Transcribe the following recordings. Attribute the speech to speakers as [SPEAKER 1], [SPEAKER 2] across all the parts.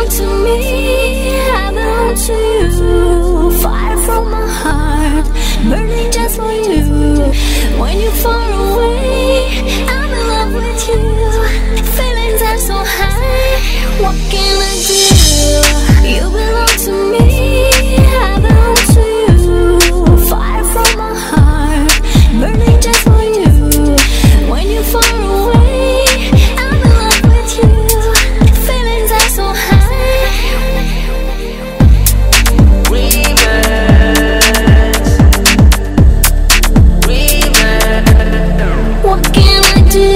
[SPEAKER 1] belong to me, I belong to you. Fire from my heart, burning just for you. When you're far away, I'm in love with you. Feelings are so high, what can I do? You belong to me, I belong to you. Fire from my heart, burning just for you. When you're far away, I'm in love with you. Feelings are so high. What can I do?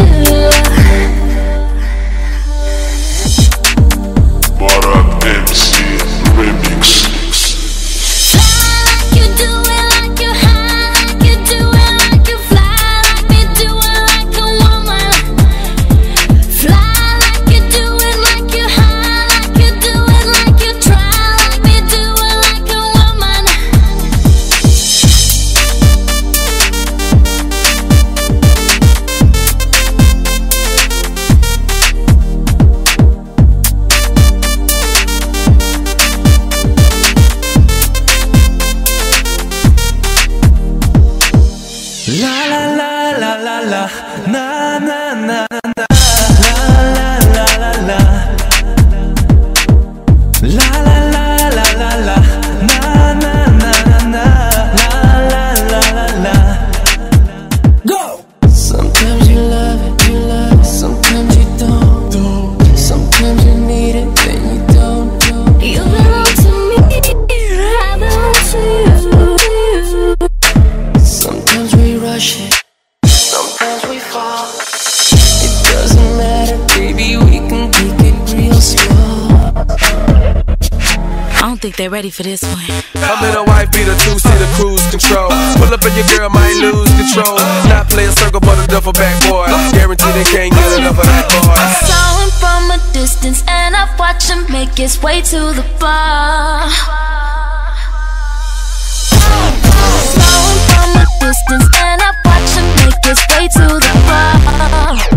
[SPEAKER 2] Barak MC Remix.
[SPEAKER 3] La la la la la la, na na na na, la la la la la, la la la la la la, na na na na, la la la la. Go. Sometimes you love it, sometimes you don't. Sometimes you need it, then you don't.
[SPEAKER 1] You belong to me, I belong to you.
[SPEAKER 3] Sometimes we rush it, sometimes we fall. It doesn't matter, baby, we can take it real slow.
[SPEAKER 4] I don't think they're ready for this one.
[SPEAKER 5] I'm in a white beater, two-seater cruise control. Pull up and your girl might lose control. Not play a circle but a duffel bag boy. Guarantee they can't get enough of that boy.
[SPEAKER 1] I saw him from a distance and I watched him make his way to the bar. Saw him from a distance and I watched him make his way to the bar.